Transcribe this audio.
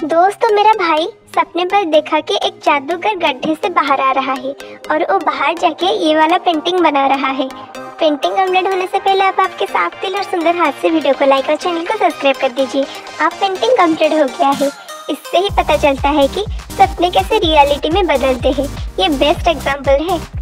दोस्तों, मेरा भाई सपने पर देखा कि एक जादूगर गड्ढे से बाहर आ रहा है और वो बाहर जाके ये वाला पेंटिंग बना रहा है। पेंटिंग कंप्लीट होने से पहले आप आपके साफ दिल और सुंदर हाथ से वीडियो को लाइक और चैनल को सब्सक्राइब कर दीजिए। आप पेंटिंग कंप्लीट हो गया है। इससे ही पता चलता है कि सपने कैसे रियलिटी में बदलते हैं। ये बेस्ट एग्जाम्पल है।